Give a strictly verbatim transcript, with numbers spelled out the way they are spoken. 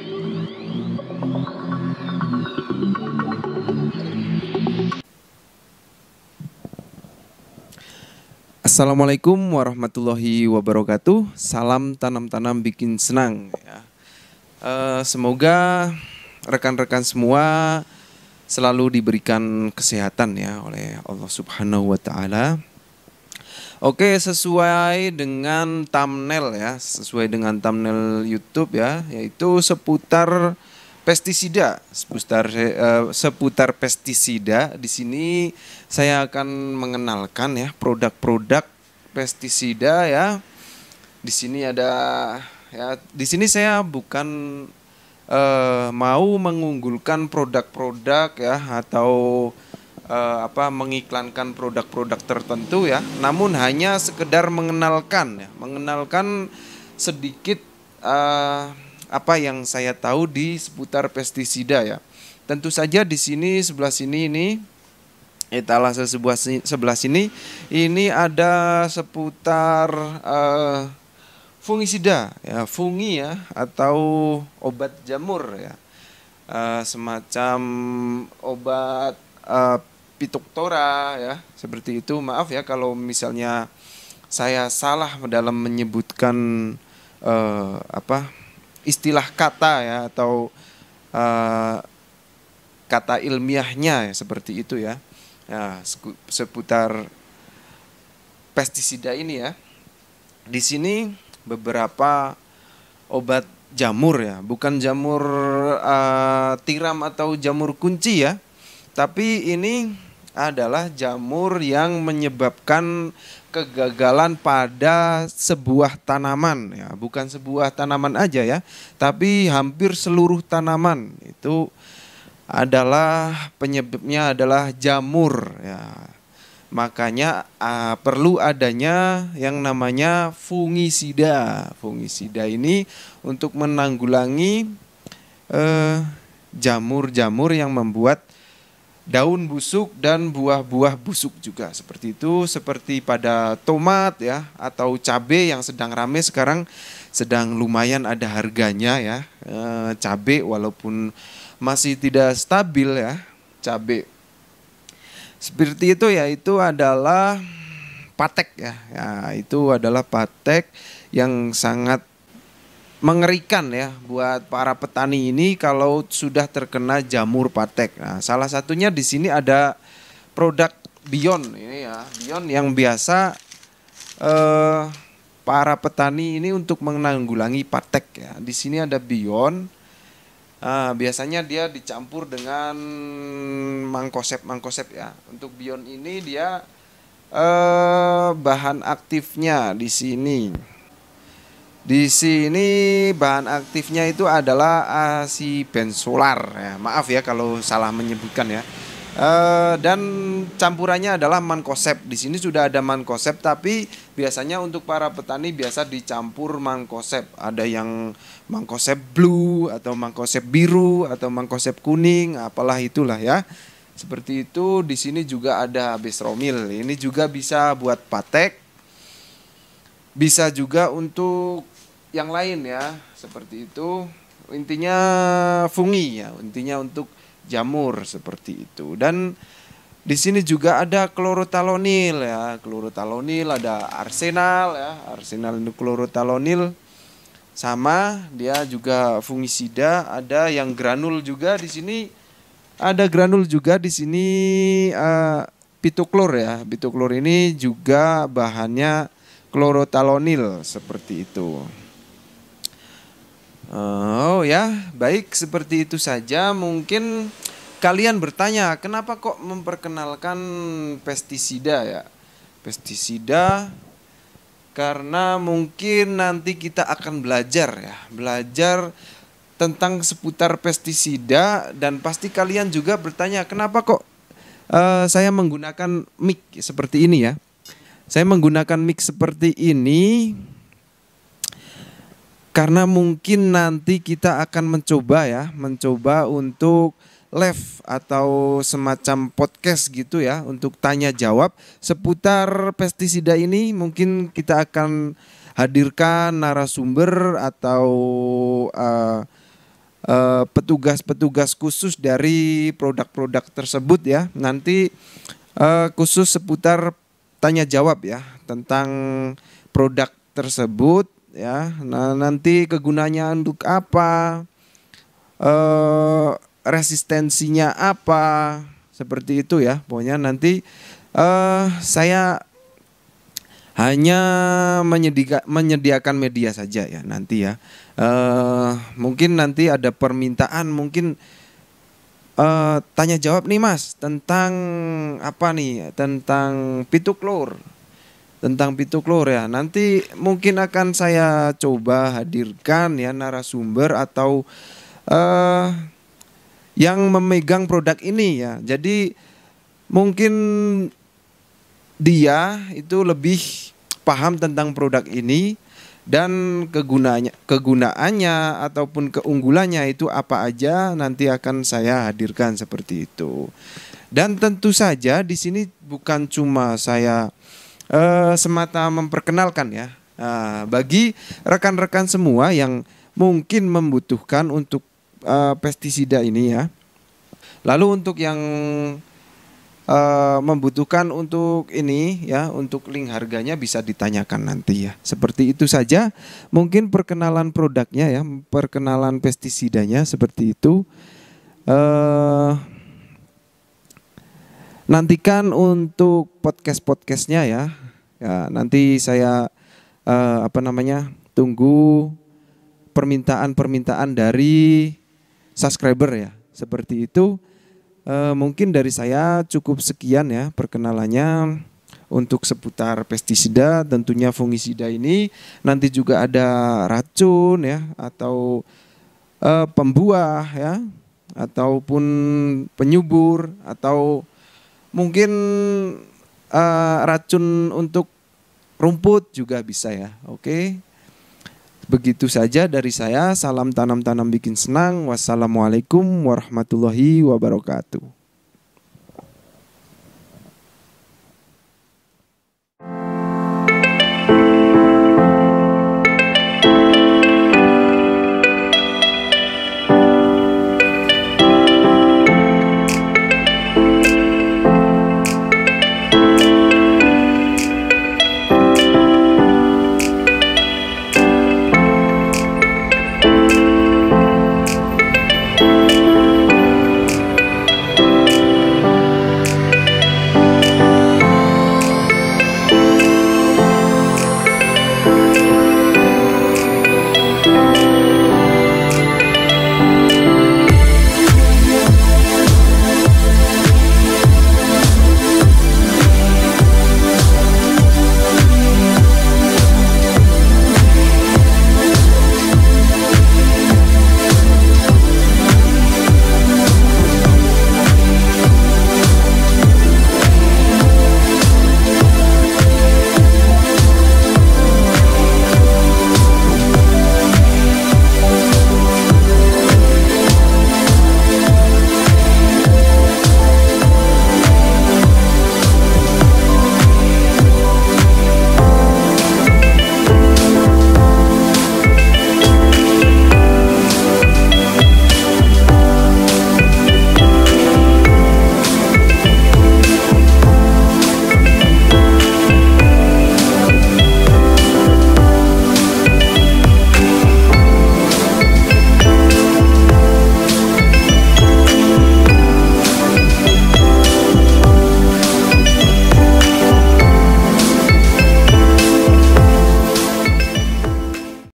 Assalamualaikum warahmatullahi wabarakatuh. Salam tanam-tanam bikin senang ya. Uh, semoga rekan-rekan semua selalu diberikan kesehatan ya oleh Allah Subhanahu wa taala. Oke, sesuai dengan thumbnail ya, sesuai dengan thumbnail YouTube ya, yaitu seputar pestisida, seputar uh, seputar pestisida. Di sini saya akan mengenalkan ya produk-produk pestisida ya. Di sini ada ya, di sini saya bukan uh, mau mengunggulkan produk-produk ya atau uh, apa mengiklankan produk-produk tertentu ya, namun hanya sekedar mengenalkan ya, mengenalkan sedikit uh, apa yang saya tahu di seputar pestisida ya. Tentu saja di sini sebelah sini ini etalase sebelah sini, sebelah sini ini ada seputar uh, fungisida ya, fungi ya atau obat jamur ya. Uh, semacam obat uh, Phytophthora ya, seperti itu. Maaf ya kalau misalnya saya salah dalam menyebutkan uh, apa istilah kata ya atau uh, kata ilmiahnya ya, seperti itu ya. Nah, seputar pestisida ini ya. Di sini beberapa obat jamur ya, bukan jamur uh, tiram atau jamur kunci ya. Tapi ini adalah jamur yang menyebabkan kegagalan pada sebuah tanaman ya, bukan sebuah tanaman aja ya, tapi hampir seluruh tanaman itu adalah penyebabnya adalah jamur ya. Makanya uh, perlu adanya yang namanya fungisida. Fungisida ini untuk menanggulangi uh, jamur-jamur yang membuat daun busuk dan buah-buah busuk juga, seperti itu. Seperti pada tomat ya atau cabai yang sedang ramai sekarang, sedang lumayan ada harganya ya, e, cabai walaupun masih tidak stabil ya cabai. Seperti itu ya, itu adalah patek ya. Ya, itu adalah patek yang sangat mengerikan ya buat para petani ini kalau sudah terkena jamur patek. Nah, salah satunya di sini ada produk Bion ini ya, Bion yang biasa eh, para petani ini untuk menanggulangi patek ya. Di sini ada Bion. Nah, biasanya dia dicampur dengan mangkosep-mangkosep ya. Untuk Bion ini dia eh, bahan aktifnya di sini. Di sini bahan aktifnya itu adalah asibenzolar ya. Maaf ya kalau salah menyebutkan ya. E, dan campurannya adalah mankosep. Di sini sudah ada mankosep, tapi biasanya untuk para petani biasa dicampur mankosep. Ada yang mankosep blue atau mankosep biru atau mankosep kuning, apalah itulah ya. Seperti itu. Di sini juga ada besromil. Ini juga bisa buat patek. Bisa juga untuk yang lain ya, seperti itu. Intinya fungi ya, intinya untuk jamur seperti itu. Dan di sini juga ada klorotalonil ya, klorotalonil, ada arsenal ya, arsenal ini klorotalonil. Sama, dia juga fungisida, ada yang granul juga di sini. Ada granul juga di sini uh, pitoklor ya. Pitoklor ini juga bahannya klorotalonil seperti itu. Oh ya, baik, seperti itu saja. Mungkin kalian bertanya, kenapa kok memperkenalkan pestisida ya? Pestisida karena mungkin nanti kita akan belajar ya, belajar tentang seputar pestisida, dan pasti kalian juga bertanya, kenapa kok uh, saya menggunakan mic seperti ini ya? Saya menggunakan mic seperti ini karena mungkin nanti kita akan mencoba ya, mencoba untuk live atau semacam podcast gitu ya, untuk tanya jawab seputar pestisida ini. Mungkin kita akan hadirkan narasumber atau uh, eh, petugas-petugas khusus dari produk-produk tersebut ya. Nanti eh, khusus seputar tanya jawab ya tentang produk tersebut ya. Nah, nanti kegunaannya untuk apa? Eh, resistensinya apa? Seperti itu ya. Pokoknya nanti eh, saya hanya menyediakan menyediakan media saja ya nanti ya. Uh, mungkin nanti ada permintaan, mungkin uh, tanya jawab nih Mas tentang apa nih? Tentang pituklor, tentang pituklor ya. Nanti mungkin akan saya coba hadirkan ya narasumber atau uh, yang memegang produk ini ya. Jadi mungkin dia itu lebih paham tentang produk ini dan kegunaannya, kegunaannya ataupun keunggulannya itu apa aja nanti akan saya hadirkan seperti itu. Dan tentu saja di sini bukan cuma saya eh, semata memperkenalkan ya. Nah, bagi rekan-rekan semua yang mungkin membutuhkan untuk eh, pestisida ini ya. Lalu untuk yang Uh, membutuhkan untuk ini ya, untuk link harganya bisa ditanyakan nanti ya. Seperti itu saja mungkin perkenalan produknya ya, perkenalan pestisidanya seperti itu. Uh, nantikan untuk podcast-podcastnya ya. Ya nanti saya uh, apa namanya tunggu permintaan-permintaan dari subscriber ya. Seperti itu. E, mungkin dari saya cukup sekian ya perkenalannya untuk seputar pestisida, tentunya fungisida ini nanti juga ada racun ya atau e, pembuah ya ataupun penyubur atau mungkin e, racun untuk rumput juga bisa ya. Oke. Begitu saja dari saya. Salam tanam-tanam bikin senang. Wassalamualaikum warahmatullahi wabarakatuh.